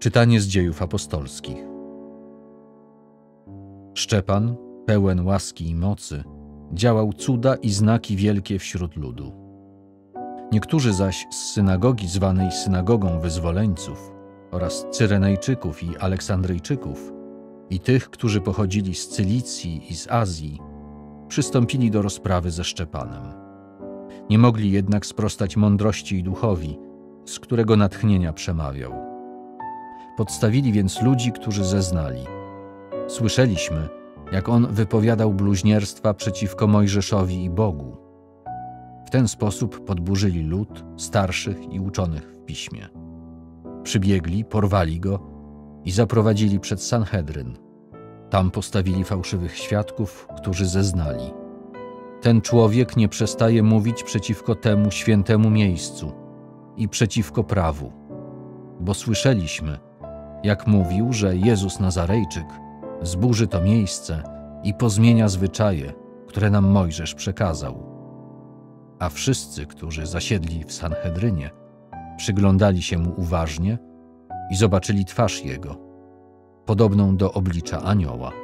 Czytanie z Dziejów Apostolskich. Szczepan, pełen łaski i mocy, działał cuda i znaki wielkie wśród ludu. Niektórzy zaś z synagogi zwanej synagogą wyzwoleńców oraz Cyrenejczyków i Aleksandryjczyków i tych, którzy pochodzili z Cylicji i z Azji, przystąpili do rozprawy ze Szczepanem. Nie mogli jednak sprostać mądrości i duchowi, z którego natchnienia przemawiał. Podstawili więc ludzi, którzy zeznali: słyszeliśmy, jak on wypowiadał bluźnierstwa przeciwko Mojżeszowi i Bogu. W ten sposób podburzyli lud, starszych i uczonych w piśmie. Przybiegli, porwali go i zaprowadzili przed Sanhedryn. Tam postawili fałszywych świadków, którzy zeznali: ten człowiek nie przestaje mówić przeciwko temu świętemu miejscu i przeciwko prawu, bo słyszeliśmy, jak mówił, że Jezus Nazarejczyk zburzy to miejsce i pozmienia zwyczaje, które nam Mojżesz przekazał. A wszyscy, którzy zasiedli w Sanhedrynie, przyglądali się mu uważnie i zobaczyli twarz jego, podobną do oblicza anioła.